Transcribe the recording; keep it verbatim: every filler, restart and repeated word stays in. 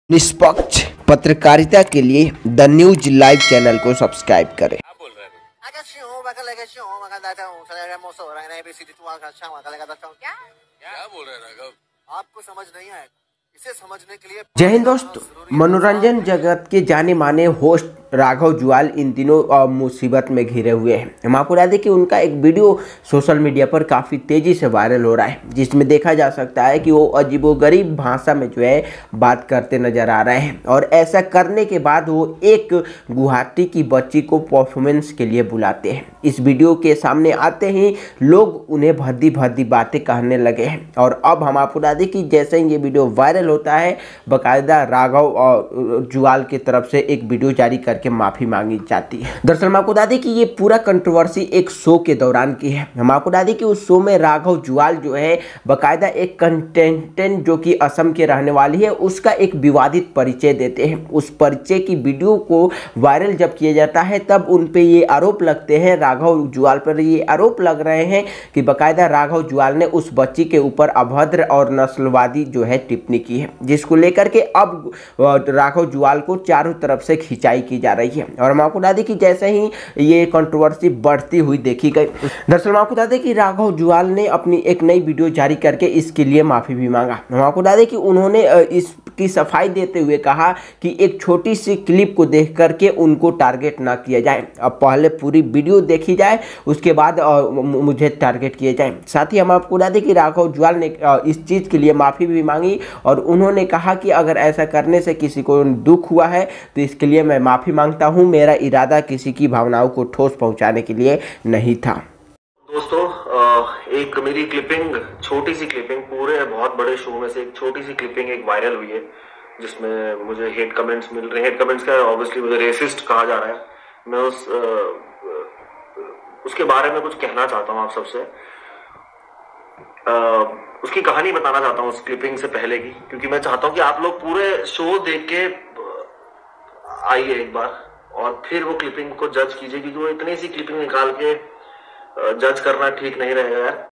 निष्पक्ष पत्रकारिता के लिए द न्यूज लाइव चैनल को सब्सक्राइब करें। क्या बोल रहे राघव? आपको समझ नहीं आया, इसे समझने के लिए जय हिंद दोस्तों, मनोरंजन जगत के जाने माने होस्ट राघव जुआल इन दिनों मुसीबत में घिरे हुए हैं। हम आपको बता दें कि उनका एक वीडियो सोशल मीडिया पर काफ़ी तेज़ी से वायरल हो रहा है, जिसमें देखा जा सकता है कि वो अजीबोगरीब भाषा में जो है बात करते नजर आ रहे हैं। और ऐसा करने के बाद वो एक गुवाहाटी की बच्ची को परफॉर्मेंस के लिए बुलाते हैं। इस वीडियो के सामने आते ही लोग उन्हें भद्दी भद्दी बातें कहने लगे हैं। और अब हम आपको बता दें कि जैसे ही ये वीडियो वायरल होता है, बाकायदा राघव और जुआल की तरफ से एक वीडियो जारी करके माफी मांगी जाती है। दरअसल हम आपको बता दें कि ये पूरा कंट्रोवर्सी एक शो के दौरान की है। हम आपको बता दें कि उस शो में राघव जुआल जो है बाकायदा एक कंटेस्टेंट जो कि असम के रहने वाली है, उसका एक विवादित परिचय देते हैं। उस परिचय की वीडियो को वायरल जब किया जाता है, तब उन पे ये आरोप लगते हैं, राघव जुआल पर ये आरोप लग रहे हैं कि बाकायदा राघव जुआल ने उस बच्ची के ऊपर अभद्र और नस्लवादी जो है टिप्पणी की है, जिसको लेकर के अब राघव जुआल को चारों तरफ से खिंचाई की जा रही है। और हम आपको बता दें कि जैसे ही ये कंट्रोवर्सी बढ़ती हुई देखी गई, दरअसल हम आपको बता दें कि राघव जुआल ने अपनी एक नई वीडियो जारी करके इसके लिए माफी भी मांगा। हम आपको बता दें कि उन्होंने इसकी सफाई देते हुए कहा कि एक छोटी सी क्लिप को देख करके उनको टारगेट ना किया जाए, अब पहले पूरी वीडियो देखी जाए, उसके बाद मुझे टारगेट किया जाए। साथ ही हम आपको बता दें कि राघव जुआल ने इस चीज़ के लिए माफी भी मांगी और उन्होंने कहा कि अगर ऐसा करने से किसी को दुख हुआ है तो इसके लिए मैं माफी मांगता हूं, मेरा इरादा किसी की भावनाओं को ठोस पहुंचाने के लिए नहीं था। दोस्तों, एक मेरी क्लिपिंग, छोटी सी क्लिपिंग, पूरे बहुत बड़े शो में से एक छोटी सी क्लिपिंग एक वायरल हुई है, जिसमें मुझे हेट कमेंट्स मिल रहे हैं। हेट कमेंट्स का ऑब्वियसली मुझे रेसिस्ट कहा जा रहा है। मैं उस उसके बारे में कुछ कहना चाहता हूं आप सबसे, उसकी कहानी बताना चाहता हूं उस क्लिपिंग से पहले की, क्योंकि मैं चाहता हूं कि आप लोग पूरे शो देख के आइए एक बार और फिर वो क्लिपिंग को जज कीजिए, क्योंकि वो इतनी सी क्लिपिंग निकाल के जज करना ठीक नहीं रहेगा यार।